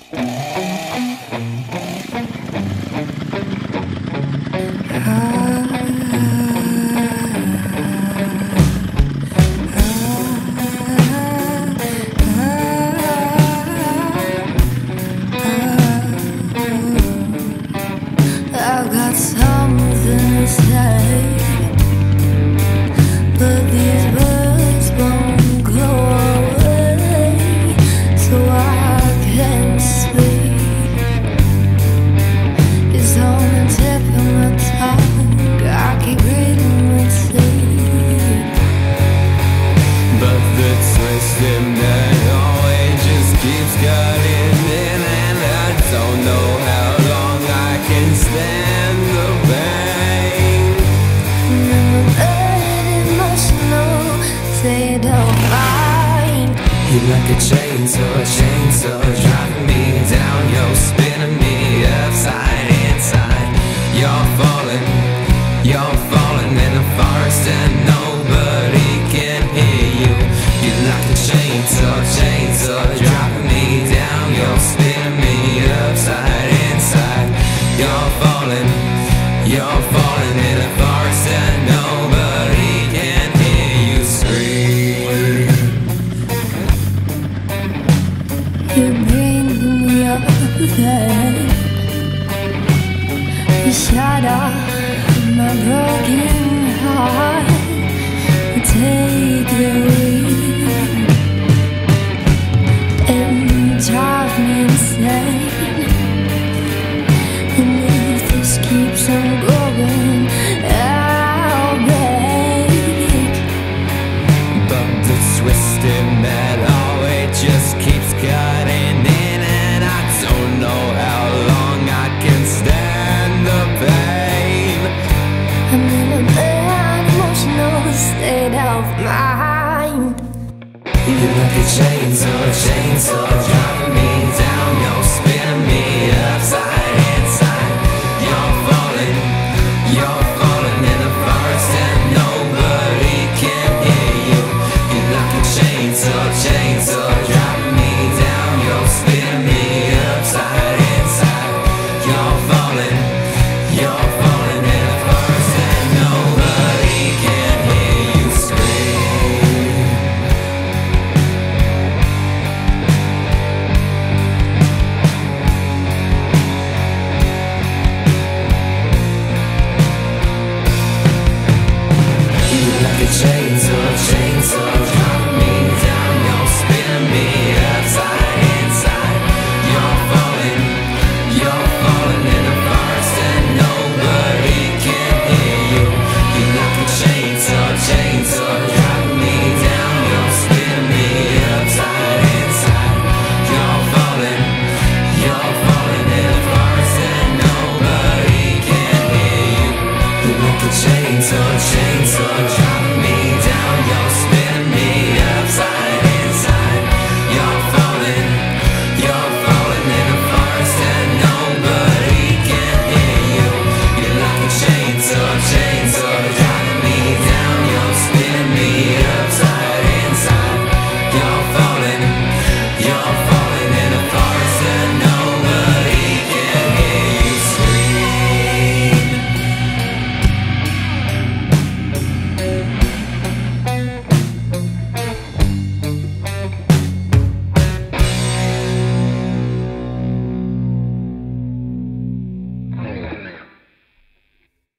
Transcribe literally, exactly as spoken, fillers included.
I've got something to say, but these words won't go away, so I can't sleep. It's on the tip of my tongue, I keep reading my sleep. But the twisted metal, it just keeps cutting in, and I don't know how long I can stand the pain. And I'm emotional, say you don't mind. You're like a chainsaw, chainsaw, driving me down. You're spinning me upside inside. You're falling, you're falling in the forest and nobody can hear you. You're like a chainsaw, chainsaw, driving me down. You're spinning me upside inside. You're falling, you're falling in the forest and nobody can hear you scream. You bring me up again. You shatter my broken heart. You take the lead and drive me insane. And if this keeps on going, I'll break. But the twisted metal, it just keeps cutting in, and I don't know how long I can stand the pain. I'm in an emotional state of mind. You're like a chainsaw, chainsaw,